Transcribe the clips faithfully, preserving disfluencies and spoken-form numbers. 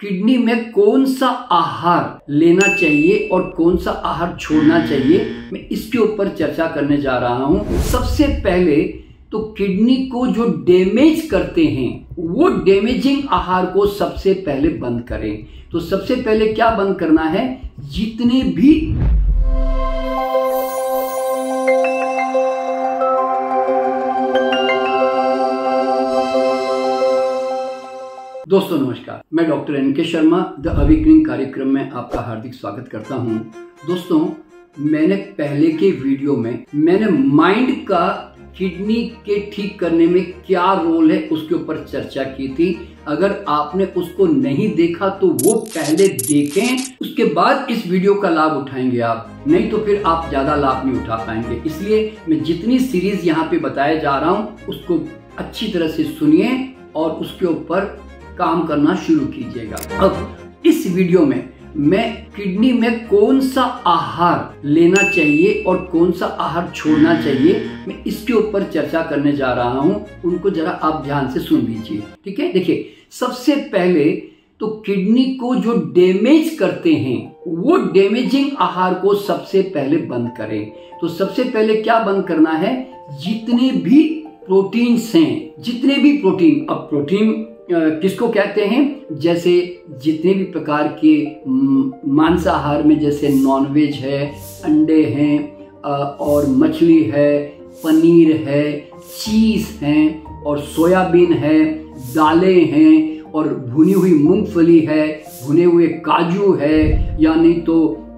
Kidney में कौन सा आहार लेना चाहिए और कौन सा आहार छोड़ना चाहिए, मैं इसके ऊपर चर्चा करने जा रहा हूं। सबसे पहले तो किडनी को जो डैमेज करते हैं वो डैमेजिंग आहार को सबसे पहले बंद करें। तो सबसे पहले क्या बंद करना है, जितने भी दोस्तों नमस्कार, मैं डॉक्टर एन के शर्मा द अवेकनिंग कार्यक्रम में आपका हार्दिक स्वागत करता हूं। दोस्तों, मैंने पहले के वीडियो में मैंने माइंड का किडनी के ठीक करने में क्या रोल है उसके ऊपर चर्चा की थी। अगर आपने उसको नहीं देखा तो वो पहले देखें, उसके बाद इस वीडियो का लाभ उठाएंगे आप, नहीं तो फिर आप ज्यादा लाभ नहीं उठा पाएंगे। इसलिए मैं जितनी सीरीज यहाँ पे बताया जा रहा हूँ उसको अच्छी तरह से सुनिए और उसके ऊपर काम करना शुरू कीजिएगा। अब इस वीडियो में मैं किडनी में कौन सा आहार लेना चाहिए और कौन सा आहार छोड़ना चाहिए, मैं इसके ऊपर चर्चा करने जा रहा हूं। उनको जरा आप ध्यान से सुन लीजिए, ठीक है। देखिए, सबसे पहले तो किडनी को जो डैमेज करते हैं वो डैमेजिंग आहार को सबसे पहले बंद करें। तो सबसे पहले क्या बंद करना है, जितने भी प्रोटीन्स हैं, जितने भी प्रोटीन, अब प्रोटीन किसको कहते हैं, जैसे जितने भी प्रकार के मांसाहार में जैसे नॉनवेज है, अंडे हैं और मछली है, पनीर है, चीज है और सोयाबीन है, दालें हैं और भुनी हुई मूंगफली है, भुने हुए काजू है, यानी तो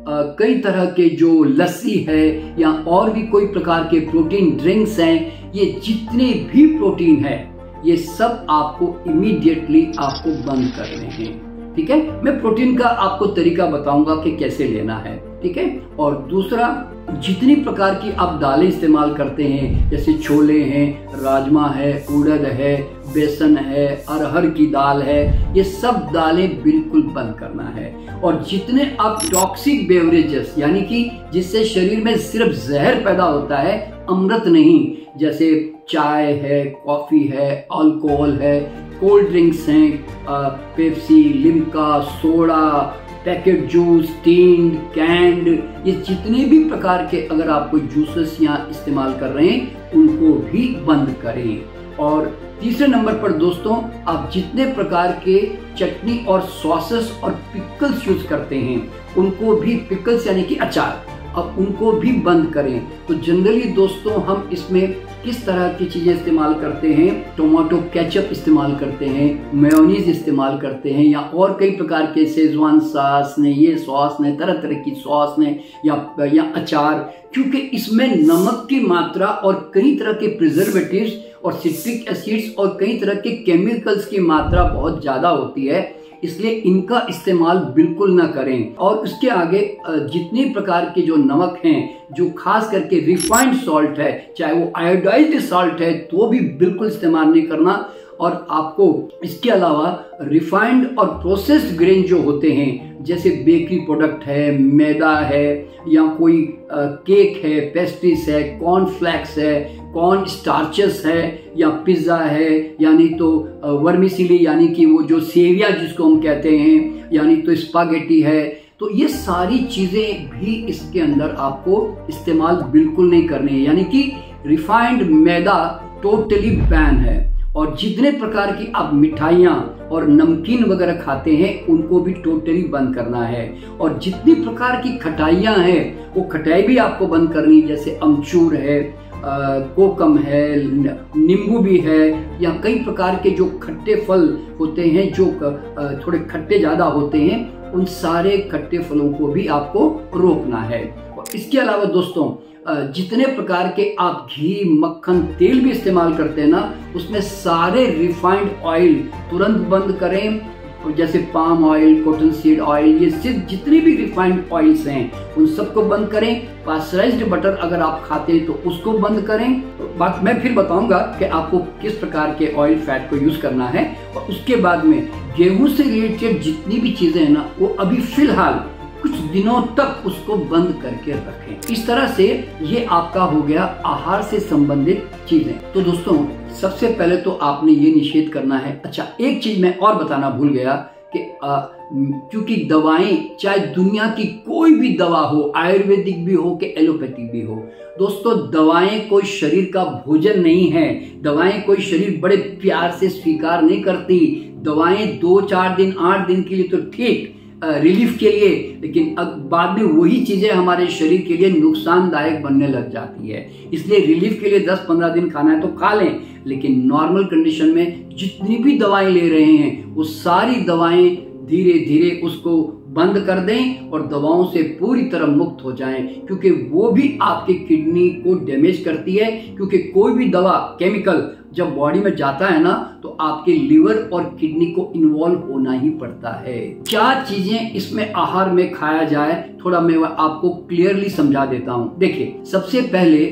कई तरह के जो लस्सी है या और भी कोई प्रकार के प्रोटीन ड्रिंक्स हैं, ये जितने भी प्रोटीन है ये सब आपको इमीडिएटली आपको बंद करने हैं, ठीक है। मैं प्रोटीन का आपको तरीका बताऊंगा कि कैसे लेना है, ठीक है। और दूसरा, जितनी प्रकार की आप दालें इस्तेमाल करते हैं, जैसे छोले हैं, राजमा है, उड़द है, बेसन है, अरहर की दाल है, ये सब दालें बिल्कुल बंद करना है। और जितने आप टॉक्सिक बेवरेजेस, यानी कि जिससे शरीर में सिर्फ जहर पैदा होता है, अमृत नहीं, जैसे चाय है, कॉफी है, अल्कोहल है, कोल्ड ड्रिंक्स हैं, Pepsi, Limca, soda, packet juice, tinned, canned, ये जितने भी प्रकार के अगर आप कोई जूसेस यहाँ इस्तेमाल कर रहे हैं उनको भी बंद करें। और तीसरे नंबर पर दोस्तों, आप जितने प्रकार के चटनी और सॉसेस और पिकल्स यूज करते हैं उनको भी, पिकल्स यानी कि अचार, अब उनको भी बंद करें। तो जनरली दोस्तों हम इसमें किस तरह की चीजें इस्तेमाल करते हैं, टोमेटो केचप इस्तेमाल करते हैं, मेयोनीज इस्तेमाल करते हैं, या और कई प्रकार के शेजवान सॉस ने, ये सॉस ने, तरह तरह की सॉस ने, या या अचार, क्योंकि इसमें नमक की मात्रा और कई तरह के प्रिजर्वेटिव्स और सिट्रिक एसिड्स और कई तरह के केमिकल्स की मात्रा बहुत ज्यादा होती है, इसलिए इनका इस्तेमाल बिल्कुल ना करें। और उसके आगे जितने प्रकार के जो नमक हैं, जो खास करके रिफाइंड सॉल्ट है, चाहे वो आयोडाइज्ड सॉल्ट है, तो भी बिल्कुल इस्तेमाल नहीं करना। और आपको इसके अलावा रिफाइंड और प्रोसेस्ड ग्रेन जो होते हैं, जैसे बेकरी प्रोडक्ट है, मैदा है, या कोई केक है, पेस्ट्रीज है, कॉर्नफ्लेक्स है, कॉर्न स्टार्चेस है, या पिज्जा है, यानी तो वर्मिसिली यानी कि वो जो सेविया जिसको हम कहते हैं, यानी तो स्पागेटी है, तो ये सारी चीजें भी इसके अंदर आपको इस्तेमाल बिल्कुल नहीं करनी है, यानी कि रिफाइंड मैदा टोटली बैन है। और जितने प्रकार की आप मिठाइयाँ और नमकीन वगैरह खाते हैं उनको भी टोटली बंद करना है। और जितनी प्रकार की खटाइयाँ हैं वो खटाई भी आपको बंद करनी है, जैसे अमचूर है, आ, कोकम है, नींबू भी है, या कई प्रकार के जो खट्टे फल होते हैं जो आ, थोड़े खट्टे ज्यादा होते हैं, उन सारे खट्टे फलों को भी आपको रोकना है। और इसके अलावा दोस्तों, जितने प्रकार के आप घी, मक्खन, तेल भी इस्तेमाल करते हैं ना, उसमें सारे रिफाइंड ऑयल तुरंत बंद करें, जैसे palm oil, cotton seed oil, ये सिर्फ जितने भी रिफाइंड ऑयल्स हैं उन सबको बंद करें। पास्चराइज्ड बटर अगर आप खाते हैं तो उसको बंद करें। तो बात मैं फिर बताऊंगा कि आपको किस प्रकार के ऑयल फैट को यूज करना है। और उसके बाद में गेहूं से रिलेटेड जितनी भी चीजें हैं ना, वो अभी फिलहाल कुछ दिनों तक उसको बंद करके रखें। इस तरह से ये आपका हो गया आहार से संबंधित चीजें। तो दोस्तों, सबसे पहले तो आपने ये निषेध करना है। अच्छा, एक चीज मैं और बताना भूल गया कि क्योंकि दवाएं चाहे दुनिया की कोई भी दवा हो, आयुर्वेदिक भी हो कि एलोपैथिक भी हो, दोस्तों दवाएं कोई शरीर का भोजन नहीं है। दवाएं कोई शरीर बड़े प्यार से स्वीकार नहीं करती। दवाएं दो चार दिन आठ दिन के लिए तो ठीक रिलीफ के लिए, लेकिन अब बाद में वही चीजें हमारे शरीर के लिए नुकसानदायक बनने लग जाती है। इसलिए रिलीफ के लिए दस पंद्रह दिन खाना है तो खा लें, लेकिन नॉर्मल कंडीशन में जितनी भी दवाएं ले रहे हैं वो सारी दवाएं धीरे धीरे उसको बंद कर दें और दवाओं से पूरी तरह मुक्त हो जाएं, क्योंकि वो भी आपके किडनी को डैमेज करती है। क्योंकि कोई भी दवा केमिकल जब बॉडी में जाता है ना तो आपके लिवर और किडनी को इन्वॉल्व होना ही पड़ता है। क्या चीजें इसमें आहार में खाया जाए, थोड़ा मैं आपको क्लियरली समझा देता हूं। देखिए, सबसे पहले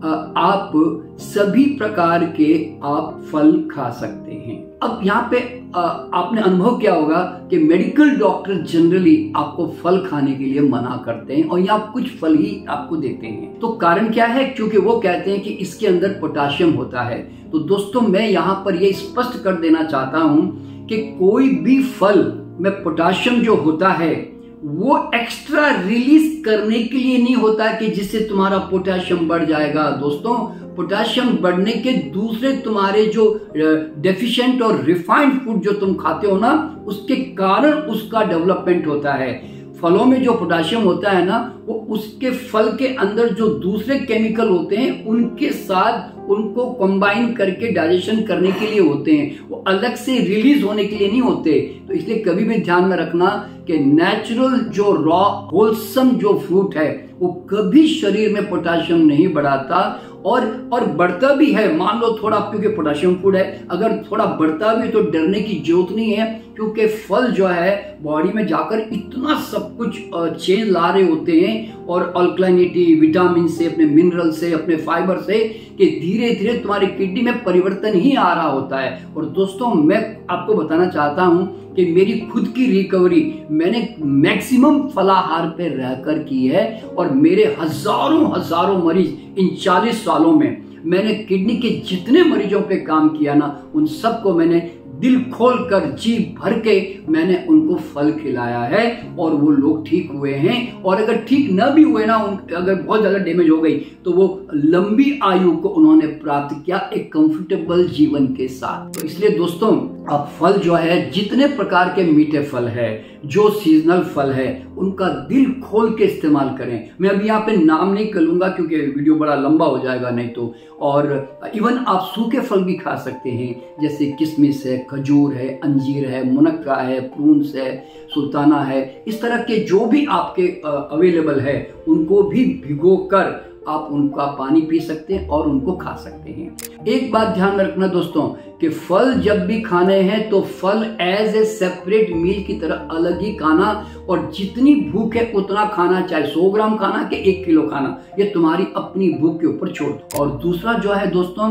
आप सभी प्रकार के आप फल खा सकते हैं। अब यहाँ पे आपने अनुभव किया होगा कि मेडिकल डॉक्टर जनरली आपको फल खाने के लिए मना करते हैं और यहाँ कुछ फल ही आपको देते हैं। तो कारण क्या है? क्योंकि वो कहते हैं कि इसके अंदर पोटाशियम होता है। तो दोस्तों मैं यहाँ पर ये स्पष्ट कर देना चाहता हूँ कि कोई भी फल में पोटाशियम जो होता है वो एक्स्ट्रा रिलीज करने के लिए नहीं होता कि जिससे तुम्हारा पोटाशियम बढ़ जाएगा। दोस्तों पोटाशियम बढ़ने के दूसरे तुम्हारे जो डेफिशिएंट और रिफाइंड फूड जो तुम खाते हो ना, उसके कारण उसका डेवलपमेंट होता है। फलों में जो पोटाशियम होता है ना, वो उसके फल के अंदर जो दूसरे केमिकल होते हैं उनके साथ उनको कंबाइन करके डाइजेशन करने के लिए होते हैं, वो अलग से रिलीज होने के लिए नहीं होते। तो इसलिए कभी भी ध्यान में रखना कि नेचुरल जो रॉ होलसम जो फ्रूट है वो कभी शरीर में पोटाशियम नहीं बढ़ाता और और बढ़ता भी है। मान लो थोड़ा, क्योंकि पोटाशियम फूड है, अगर थोड़ा बढ़ता भी तो डरने की जरूरत नहीं है, क्योंकि फल जो है बॉडी में जाकर इतना सब कुछ चेंज ला रहे होते हैं और अल्कलाइनिटी, विटामिन से, अपने मिनरल से, अपने फाइबर से, कि धीरे धीरे तुम्हारी किडनी में परिवर्तन ही आ रहा होता है। और दोस्तों मैं आपको बताना चाहता हूं कि मेरी खुद की रिकवरी मैंने मैक्सिमम फलाहार पे रहकर की है और मेरे हजारों हजारों मरीज इन चालीस सालों में मैंने किडनी के जितने मरीजों पे काम किया ना, उन सबको मैंने दिल खोल कर जी भर के मैंने उनको फल खिलाया है और वो लोग ठीक हुए हैं। और अगर ठीक न भी हुए ना, अगर बहुत ज्यादा डैमेज हो गई, तो वो लंबी आयु को उन्होंने प्राप्त किया एक कंफर्टेबल जीवन के साथ। तो इसलिए दोस्तों अब फल जो है, जितने प्रकार के मीठे फल है, जो सीजनल फल है, उनका दिल खोल के इस्तेमाल करें। मैं अभी यहाँ पे नाम नहीं करूंगा क्योंकि वीडियो बड़ा लंबा हो जाएगा नहीं तो। और इवन आप सूखे फल भी खा सकते हैं, जैसे किशमिश है, खजूर है, अंजीर है, मुनक्का है, प्रून्स है, सुल्ताना है, इस तरह के जो भी आपके अवेलेबल है उनको भी भिगो कर आप उनका पानी पी सकते हैं और उनको खा सकते हैं। एक बात ध्यान में रखना दोस्तों कि फल जब भी खाने हैं तो फल एज ए सेपरेट मील की तरह अलग ही खाना, और जितनी भूख है उतना खाना, चाहे सौ ग्राम खाना कि एक किलो खाना, ये तुम्हारी अपनी भूख के ऊपर छोड़ दो। और दूसरा जो है दोस्तों,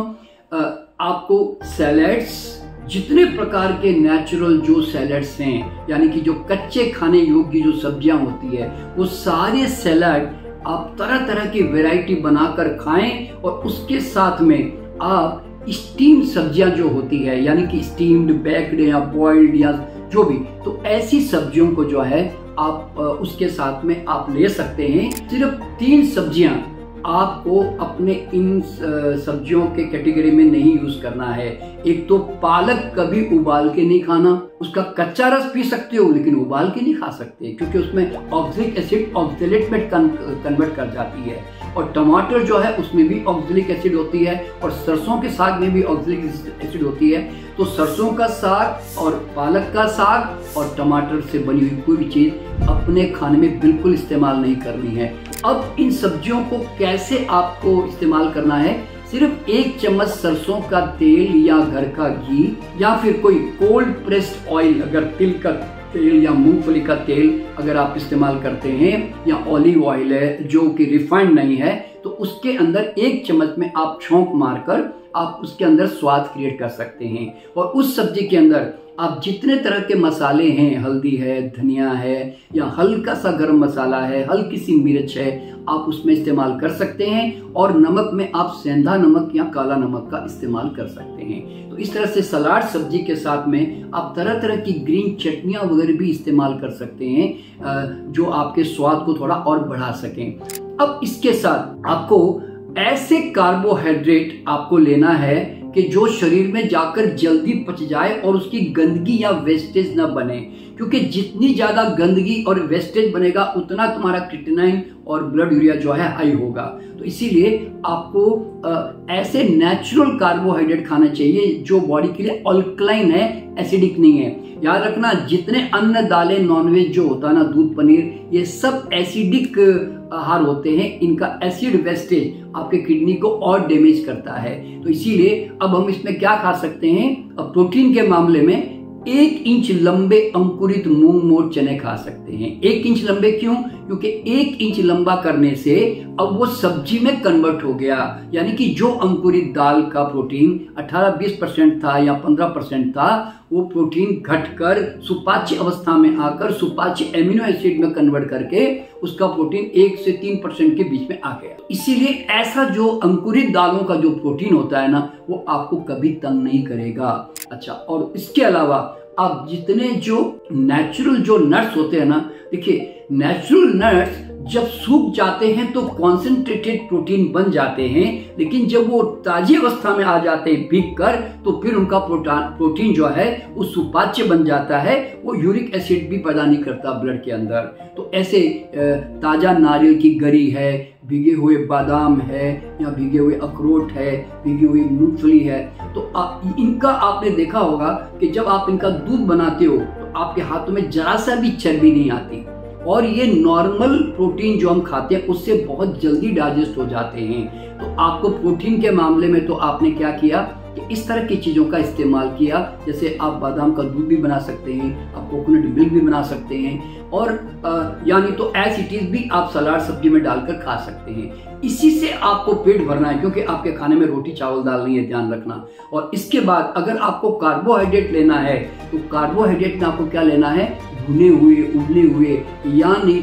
आपको सैलेड्स, जितने प्रकार के नेचुरल जो सैलेड्स हैं, यानी कि जो कच्चे खाने योग्य जो सब्जियां होती है, वो सारे सैलेड आप तरह तरह की वैरायटी बनाकर खाएं। और उसके साथ में आप स्टीम सब्जियां जो होती है, यानी कि स्टीम्ड, बेक्ड या बॉइल्ड या जो भी, तो ऐसी सब्जियों को जो है आप उसके साथ में आप ले सकते हैं। सिर्फ तीन सब्जियां आपको अपने इन सब्जियों के कैटेगरी में नहीं यूज करना है। एक तो पालक कभी उबाल के नहीं खाना, उसका कच्चा रस पी सकते हो लेकिन उबाल के नहीं खा सकते, क्योंकि उसमें ऑक्सैलिक एसिड ऑक्सैलेट में कन्वर्ट कर जाती है। और टमाटर जो है उसमें भी ऑक्सैलिक एसिड होती है, और सरसों के साग में भी ऑक्सैलिक एसिड होती है। तो सरसों का साग और पालक का साग और टमाटर से बनी हुई कोई भी चीज अपने खाने में बिल्कुल इस्तेमाल नहीं करनी है। अब इन सब्जियों को कैसे आपको इस्तेमाल करना है? सिर्फ एक चम्मच सरसों का तेल या घर का घी या फिर कोई कोल्ड प्रेस्ड ऑयल, अगर तिल का तेल या मूंगफली का तेल अगर आप इस्तेमाल करते हैं, या ऑलिव ऑयल है जो कि रिफाइंड नहीं है, तो उसके अंदर एक चम्मच में आप छोंक मारकर आप उसके अंदर स्वाद क्रिएट कर सकते हैं। और उस सब्जी के अंदर आप जितने तरह के मसाले हैं, हल्दी है, धनिया है, या हल्का सा गरम मसाला है, हल्की सी मिर्च है, आप उसमें इस्तेमाल कर सकते हैं। और नमक में आप सेंधा नमक या काला नमक का इस्तेमाल कर सकते हैं। तो इस तरह से सलाद सब्जी के साथ में आप तरह तरह की ग्रीन चटनियाँ वगैरह भी इस्तेमाल कर सकते हैं जो आपके स्वाद को थोड़ा और बढ़ा सकें। अब इसके साथ आपको ऐसे कार्बोहाइड्रेट आपको लेना है कि जो शरीर में जाकर जल्दी पच जाए और उसकी गंदगी या वेस्टेज ना बने, क्योंकि जितनी ज्यादा गंदगी और वेस्टेज बनेगा उतना तुम्हारा क्रिएटिनिन और ब्लड यूरिया जो है हाई होगा। तो इसीलिए आपको आ, ऐसे नेचुरल कार्बोहाइड्रेट खाना चाहिए जो बॉडी के लिए अल्कलाइन है, एसिडिक नहीं है। याद रखना, जितने अन्न, दालें, नॉनवेज जो होता है ना, दूध, पनीर, ये सब एसिडिक आहार होते हैं। इनका एसिड वेस्टेज आपके किडनी को और डैमेज करता है। तो इसीलिए अब हम इसमें क्या खा सकते हैं? अब प्रोटीन के मामले में एक इंच लंबे अंकुरित मूंग मोट चने खा सकते हैं। एक इंच लंबे क्यों? क्योंकि एक इंच लंबा करने से अब वो सब्जी में कन्वर्ट हो गया, यानी कि जो अंकुरित दाल का प्रोटीन अठारह बीस परसेंट था या पंद्रह परसेंट था, वो प्रोटीन घटकर सुपाच्य अवस्था में आकर सुपाच्य एमिनो एसिड में कन्वर्ट करके उसका प्रोटीन एक से तीन परसेंट के बीच में आ गया। इसीलिए ऐसा जो अंकुरित दालों का जो प्रोटीन होता है ना, वो आपको कभी तंग नहीं करेगा। अच्छा, और इसके अलावा आप जितने जो नेचुरल जो नट्स होते हैं ना, देखिए नेचुरल नट्स जब सूख जाते हैं तो कॉन्सेंट्रेटेड प्रोटीन बन जाते हैं, लेकिन जब वो ताजी अवस्था में आ जाते हैं भीग कर, तो फिर उनका प्रोटीन जो है वो सुपाच्य बन जाता है, वो यूरिक एसिड भी पैदा नहीं करता ब्लड के अंदर। तो ऐसे ताजा नारियल की गरी है, भीगे हुए बादाम है, या भीगे हुए अखरोट है, भीगी हुई मूंगफली है, तो आ, इनका आपने देखा होगा कि जब आप इनका दूध बनाते हो तो आपके हाथों में जरा सा भी चर्बी नहीं आती, और ये नॉर्मल प्रोटीन जो हम खाते हैं उससे बहुत जल्दी डाइजेस्ट हो जाते हैं। तो आपको प्रोटीन के मामले में तो आपने क्या किया कि इस तरह की चीज़ों का इस्तेमाल किया, जैसे आप बादाम का दूध भी बना सकते हैं, आप कोकोनट मिल्क भी बना सकते हैं, और यानी तो एज इट इज भी आप सलाद सब्जी में डालकर खा सकते हैं। इसी से आपको पेट भरना है, क्योंकि आपके खाने में रोटी चावल दाल नहीं है, ध्यान रखना। और इसके बाद अगर आपको कार्बोहाइड्रेट लेना है तो कार्बोहाइड्रेट में आपको क्या लेना है? भुने हुए, उबले हुए, या नहीं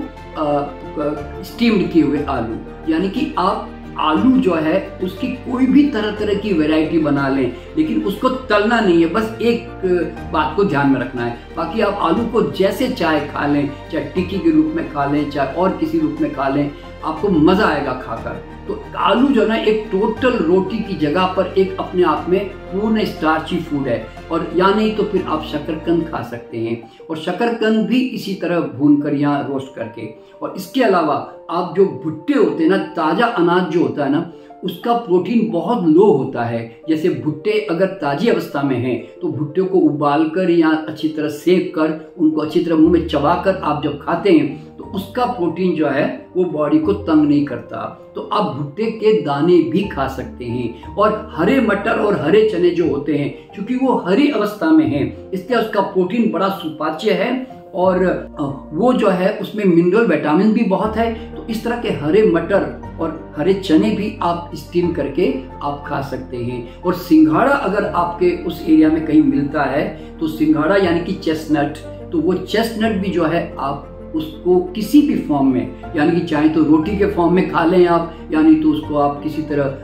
तो स्टीम्ड किए हुए आलू, यानी कि आप आलू जो है उसकी कोई भी तरह तरह की वैरायटी बना लें, लेकिन उसको तलना नहीं है, बस एक बात को ध्यान में रखना है। बाकी आप आलू को जैसे चाहे खा लें, चाहे टिक्की के रूप में खा लें, चाहे और किसी रूप में खा लें, आपको मजा आएगा खाकर। तो आलू जो है एक टोटल रोटी की जगह पर एक अपने आप में पूर्ण स्टार्ची फूड है। और या नहीं तो फिर आप शकरकंद खा सकते हैं, और शकरकंद भी इसी तरह भूनकर या रोस्ट करके। और इसके अलावा आप जो भुट्टे होते हैं ना, ताजा अनाज जो होता है ना, उसका प्रोटीन बहुत लो होता है। जैसे भुट्टे अगर ताजी अवस्था में हैं तो भुट्टे को उबालकर या अच्छी तरह सेक कर उनको अच्छी तरह मुंह में चबाकर आप जब खाते हैं तो उसका प्रोटीन जो है वो बॉडी को तंग नहीं करता। तो आप भुट्टे के दाने भी खा सकते हैं। और हरे मटर और हरे चने जो होते हैं, क्योंकि वो हरी अवस्था में हैं, इसलिए उसका प्रोटीन बड़ा सुपाच्य है, और वो जो है उसमें मिनरल विटामिन भी बहुत है। तो इस तरह के हरे मटर और हरे चने भी आप स्टीम करके आप खा सकते हैं। और सिंघाड़ा अगर आपके उस एरिया में कहीं मिलता है तो सिंघाड़ा यानी कि चेस्टनट, तो वो चेस्टनट भी जो है आप उसको किसी भी फॉर्म में, यानी कि चाहे तो रोटी के फॉर्म में खा लें आप, यानी तो उसको आप किसी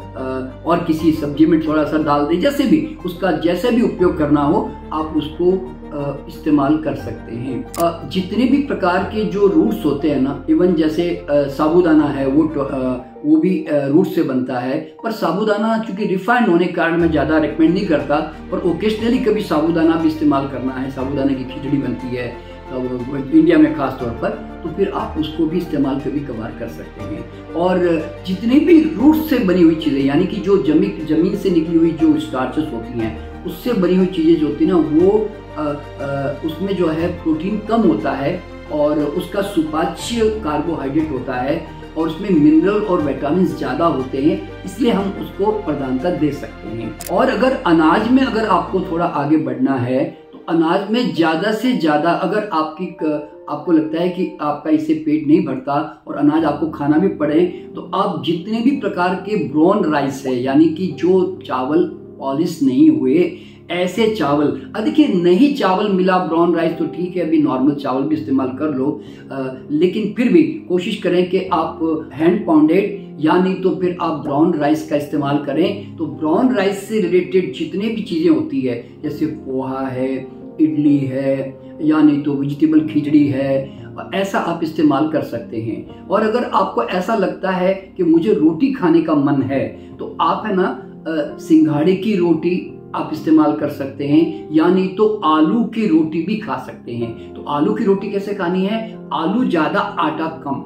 तरह और किसी सब्जी में थोड़ा सा डाल दें, जैसे भी उसका जैसे भी उपयोग करना हो आप उसको इस्तेमाल कर सकते हैं। जितने भी प्रकार के जो रूट्स होते हैं ना, इवन जैसे साबूदाना है वो वो भी रूट से बनता है, पर साबूदाना चूंकि रिफाइंड होने के कारण मैं ज़्यादा रिकमेंड नहीं करता, पर ओकेजनली कभी साबूदाना भी इस्तेमाल करना है। साबूदाने की खिचड़ी बनती है इंडिया में खास तौर पर, तो फिर आप उसको भी इस्तेमाल कभी कभार कर सकते हैं। और जितने भी रूट से बनी हुई चीज़ें, यानी कि जो जमीन जमीन से निकली हुई जो स्टार्चेस होती हैं, उससे बनी हुई चीज़ें जो होती हैं ना, वो आ, आ, उसमें जो है प्रोटीन कम होता है और उसका सुपाच्य कार्बोहाइड्रेट होता है, और उसमें मिनरल और विटामिन ज़्यादा होते हैं, इसलिए हम उसको प्रधानता दे सकते हैं। और अगर अनाज में अगर आपको थोड़ा आगे बढ़ना है तो अनाज में ज़्यादा से ज़्यादा, अगर आपकी आपको लगता है कि आपका इससे पेट नहीं भरता और अनाज आपको खाना भी पड़े, तो आप जितने भी प्रकार के ब्राउन राइस है, यानी कि जो चावल पॉलिश नहीं हुए, ऐसे चावल, देखिए नहीं चावल मिला ब्राउन राइस तो ठीक है, अभी नॉर्मल चावल भी इस्तेमाल कर लो, आ, लेकिन फिर भी कोशिश करें कि आप हैंड पाउंडेड या नहीं तो फिर आप ब्राउन राइस का इस्तेमाल करें। तो ब्राउन राइस से रिलेटेड जितने भी चीज़ें होती है, जैसे पोहा है, इडली है, या नहीं तो वेजिटेबल खिचड़ी है, ऐसा आप इस्तेमाल कर सकते हैं। और अगर आपको ऐसा लगता है कि मुझे रोटी खाने का मन है तो आप है ना सिंघाड़े की रोटी आप इस्तेमाल कर सकते हैं, या नहीं तो आलू की रोटी भी खा सकते हैं। तो आलू की रोटी कैसे खानी है? आलू ज्यादा, आटा कम।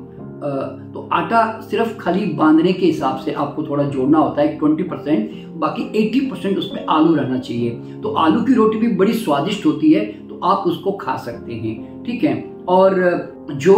तो आटा सिर्फ खाली बांधने के हिसाब से आपको थोड़ा जोड़ना होता है ट्वेंटी परसेंट, बाकी एटी परसेंट उसमें आलू रहना चाहिए। तो आलू की रोटी भी बड़ी स्वादिष्ट होती है, तो आप उसको खा सकते हैं, ठीक है। और जो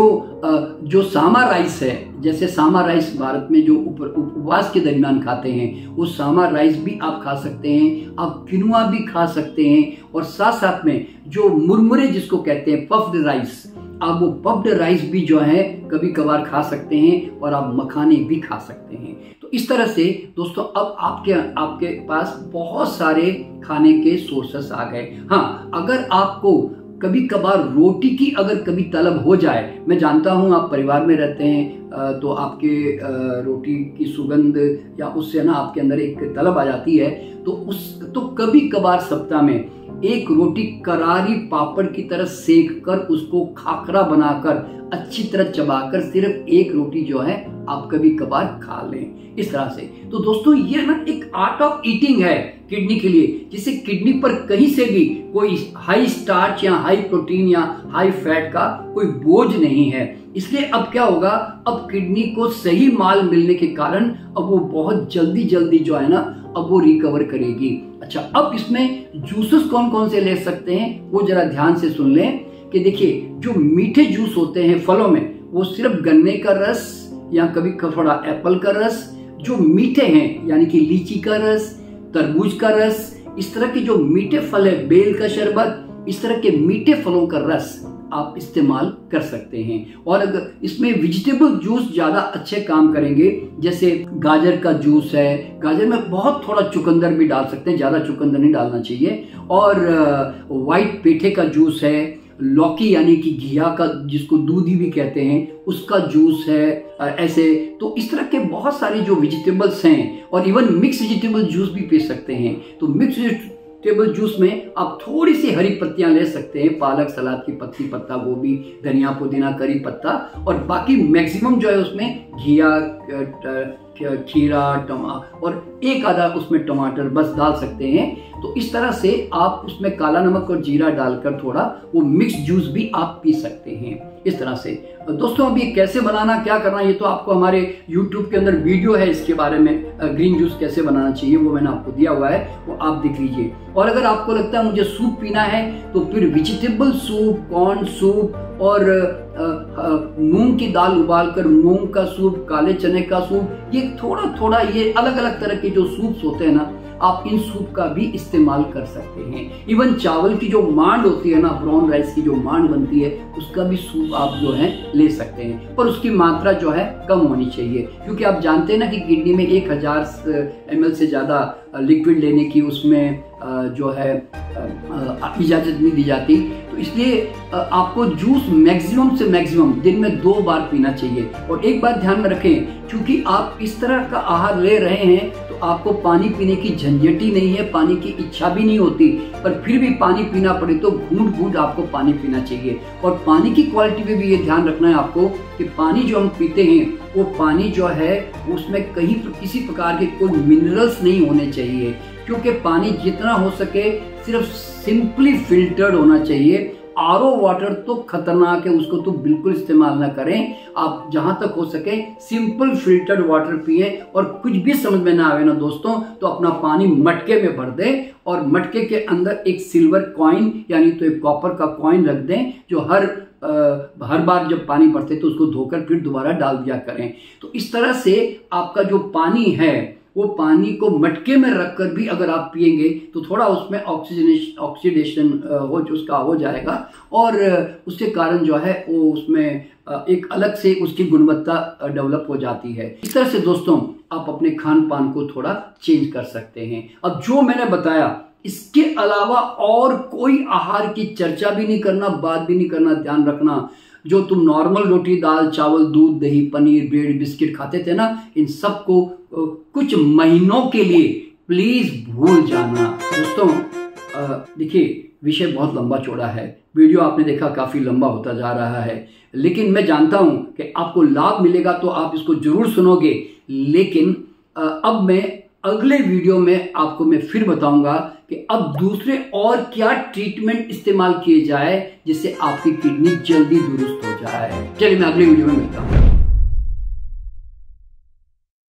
जो सामा राइस है, जैसे सामा राइस भारत में जो उपवास के दरमियान खाते हैं, वो सामा राइस भी आप खा सकते हैं, आप किनुआ भी खा सकते हैं, और साथ साथ में जो मुरमुरे जिसको कहते हैं पफ्ड राइस, आप वो पफ्ड राइस भी जो है कभी कभार खा सकते हैं, और आप मखाने भी खा सकते हैं। तो इस तरह से दोस्तों अब आपके आपके पास बहुत सारे खाने के सोर्सेस आ गए। हाँ, अगर आपको कभी कभार रोटी की अगर कभी तलब हो जाए, मैं जानता हूं आप परिवार में रहते हैं तो आपके रोटी की सुगंध या उससे ना आपके अंदर एक तलब आ जाती है, तो उस तो कभी कभार सप्ताह में एक रोटी करारी पापड़ की तरह सेक कर उसको खाखरा बनाकर अच्छी तरह चबाकर सिर्फ एक रोटी जो है आप कभी कभार खा लें, इस तरह से। तो दोस्तों ये ना एक आर्ट ऑफ ईटिंग है किडनी के लिए, जिससे किडनी पर कहीं से भी कोई हाई स्टार्च या हाई प्रोटीन या हाई फैट का कोई बोझ नहीं है। इसलिए अब क्या होगा, अब किडनी को सही माल मिलने के कारण अब वो बहुत जल्दी जल्दी जो है ना अब वो रिकवर करेगी। अच्छा, अब इसमें जूसेस कौन कौन से ले सकते हैं वो जरा ध्यान से सुन लें कि देखिए जो मीठे जूस होते हैं फलों में, वो सिर्फ गन्ने का रस या कभी थोड़ा एप्पल का रस, जो मीठे हैं यानी कि लीची का रस, तरबूज का रस, इस तरह के जो मीठे फल है, बेल का शरबत, इस तरह के मीठे फलों का रस आप इस्तेमाल कर सकते हैं। और अगर इसमें वेजिटेबल जूस ज्यादा अच्छे काम करेंगे, जैसे गाजर का जूस है, गाजर में बहुत थोड़ा चुकंदर भी डाल सकते हैं, ज्यादा चुकंदर नहीं डालना चाहिए। और व्हाइट पेठे का जूस है, लौकी यानी कि घिया का जिसको दूधी भी कहते हैं उसका जूस है, ऐसे। तो इस तरह के बहुत सारे जो वेजिटेबल्स हैं, और इवन मिक्स वेजिटेबल जूस भी पी सकते हैं। तो मिक्स वेजिटेबल जूस में आप थोड़ी सी हरी पत्तियां ले सकते हैं, पालक, सलाद की पत्ती, पत्ता गोभी, धनिया, पुदीना, करी पत्ता, और बाकी मैक्सिमम जो है उसमें घिया, खीरा, टमा और एक आधा उसमें टमाटर बस डाल सकते हैं। तो इस तरह से आप उसमें काला नमक और जीरा डालकर थोड़ा वो मिक्स जूस भी आप पी सकते हैं, इस तरह से। दोस्तों अब ये कैसे बनाना, क्या करना, ये तो आपको हमारे यूट्यूब के अंदर वीडियो है इसके बारे में, ग्रीन जूस कैसे बनाना चाहिए वो मैंने आपको दिया हुआ है, वो आप देख लीजिए। और अगर आपको लगता है मुझे सूप पीना है तो फिर वेजिटेबल सूप, कॉर्न सूप और मूंग की दाल उबालकर मूंग का सूप, काले चने का सूप, ये थोड़ा थोड़ा ये अलग अलग तरह के जो सूप्स होते हैं ना, आप इन सूप का भी इस्तेमाल कर सकते हैं। इवन चावल की जो मांड होती है ना, ब्राउन राइस की जो मांड बनती है, उसका भी सूप आप जो है ले सकते हैं, पर उसकी मात्रा जो है कम होनी चाहिए, क्योंकि आप जानते हैं ना कि किडनी में एक हजार एम एल से ज्यादा लिक्विड लेने की उसमें जो है इजाजत नहीं दी जाती। तो इसलिए आपको जूस मैक्सिमम से मैक्सिमम दिन में दो बार पीना चाहिए। और एक बात ध्यान में रखें, क्योंकि आप इस तरह का आहार ले रहे हैं तो आपको पानी पीने की झंझट ही नहीं है, पानी की इच्छा भी नहीं होती, पर फिर भी पानी पीना पड़े तो घूंट घूंट आपको पानी पीना चाहिए। और पानी की क्वालिटी में भी ये ध्यान रखना है आपको कि पानी जो हम पीते हैं वो पानी जो है उसमें कहीं किसी प्रकार के कोई मिनरल्स नहीं होने चाहिए, क्योंकि पानी जितना हो सके सिर्फ सिंपली फिल्टर्ड होना चाहिए। आरओ वाटर तो खतरनाक है, उसको तो बिल्कुल इस्तेमाल ना करें। आप जहां तक हो सके सिंपल फिल्टर्ड वाटर पिए। और कुछ भी समझ में ना आवे ना दोस्तों, तो अपना पानी मटके में भर दें और मटके के अंदर एक सिल्वर कॉइन यानी तो एक कॉपर का कॉइन रख दें, जो हर आ, हर बार जब पानी भरते तो उसको धोकर फिर दोबारा डाल दिया करें। तो इस तरह से आपका जो पानी है वो पानी को मटके में रखकर भी अगर आप पिएंगे तो थोड़ा उसमें ऑक्सीजनेशन ऑक्सीडेशन हो उसका हो जाएगा, और उसके कारण जो है वो उसमें एक अलग से उसकी गुणवत्ता डेवलप हो जाती है। इस तरह से दोस्तों आप अपने खान पान को थोड़ा चेंज कर सकते हैं। अब जो मैंने बताया इसके अलावा और कोई आहार की चर्चा भी नहीं करना, बात भी नहीं करना। ध्यान रखना, जो तुम नॉर्मल रोटी दाल चावल दूध दही पनीर ब्रेड बिस्किट खाते थे ना, इन सब को कुछ महीनों के लिए प्लीज भूल जाना। दोस्तों देखिए, विषय बहुत लंबा चौड़ा है, वीडियो आपने देखा काफी लंबा होता जा रहा है, लेकिन मैं जानता हूं कि आपको लाभ मिलेगा तो आप इसको जरूर सुनोगे। लेकिन अब मैं अगले वीडियो में आपको मैं फिर बताऊंगा कि अब दूसरे और क्या ट्रीटमेंट इस्तेमाल किए जाए जिससे आपकी किडनी जल्दी दुरुस्त हो जाए। चलिए मैं अगले वीडियो में मिलता हूं।